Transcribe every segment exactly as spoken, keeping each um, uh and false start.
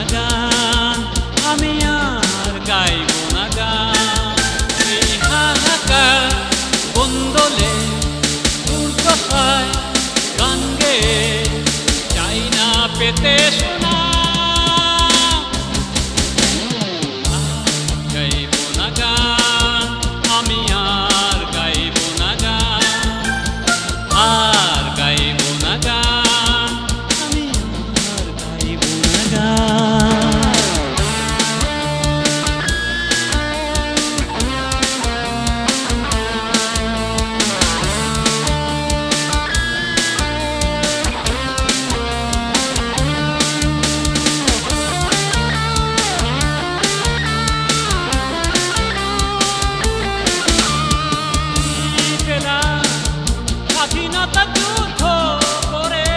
গান, আমি আর গাইব না গান। এই হাহাকার বন্দলে দুর্দশায় গান গেয়ে চাই না পেতে শোনা। গাইব না গান, আমি আর গাইব না গান, আর গাইব না গান, আমি আর গাইব না গান। স্বাধীনতা যুদ্ধ করে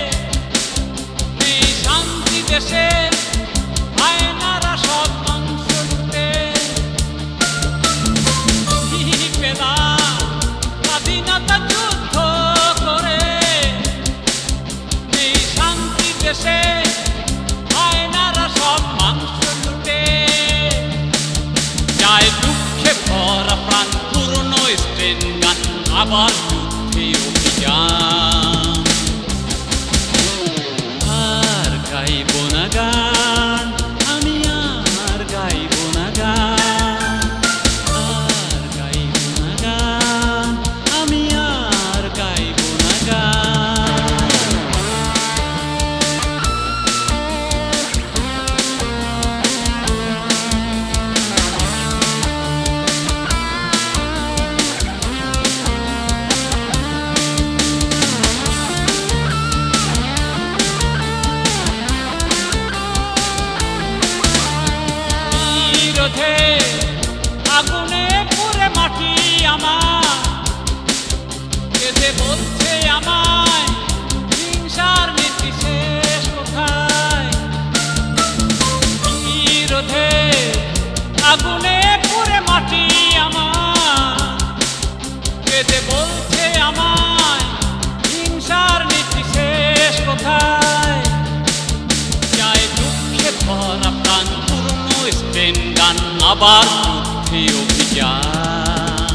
এই শান্তি দেশে আয়নারা সব অংশ লুটে পেলা। স্বাধীনতা যুদ্ধ করে এই শান্তি দেশে আয়নারা সব মাংস লুটে যায়। দুঃখে ভরা প্রাণ পূর্ণ স্ট্রেন গান, আবার অভিযান। আর গাইব না গান, আমি আর গাইব না গান, আর গাইব না গান, আমি আর গাইব না গান। আগুনে পুড়ে মাটি আমার, এসে বলছে আমায় হিংসার নীতি শেষ কোথায়। বিরোধে আগুনে পুড়ে মাটি আমার, এসে বলছে আমায় হিংসার নীতি শেষ কোথায়। যায় দুঃখে ভরা প্রাণ পূর্ণ স্টেন গান, আবার অভিযান।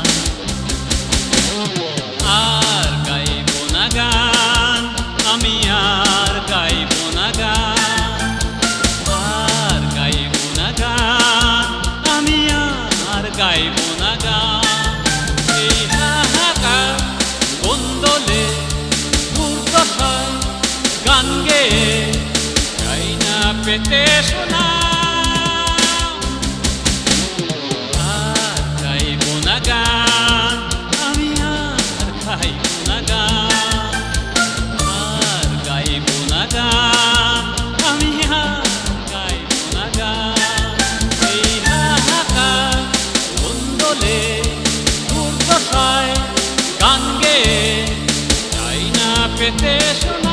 আর গাইব না গান, আমি আর গাইব না গান, আর গাইব না গান, আমি আর গাইব না গান। এই হাহাকার বন্দলে দুর্দশায় গান গেয়ে চাই না পেতে শোনা। গান, আমি আর গাইব না গান, আর গাইব না গান, আমি আর গাইব না গান। এই হাহাকার বন্দলে দুর্দশায় গান গেয়ে চাই না পেতে শোনা।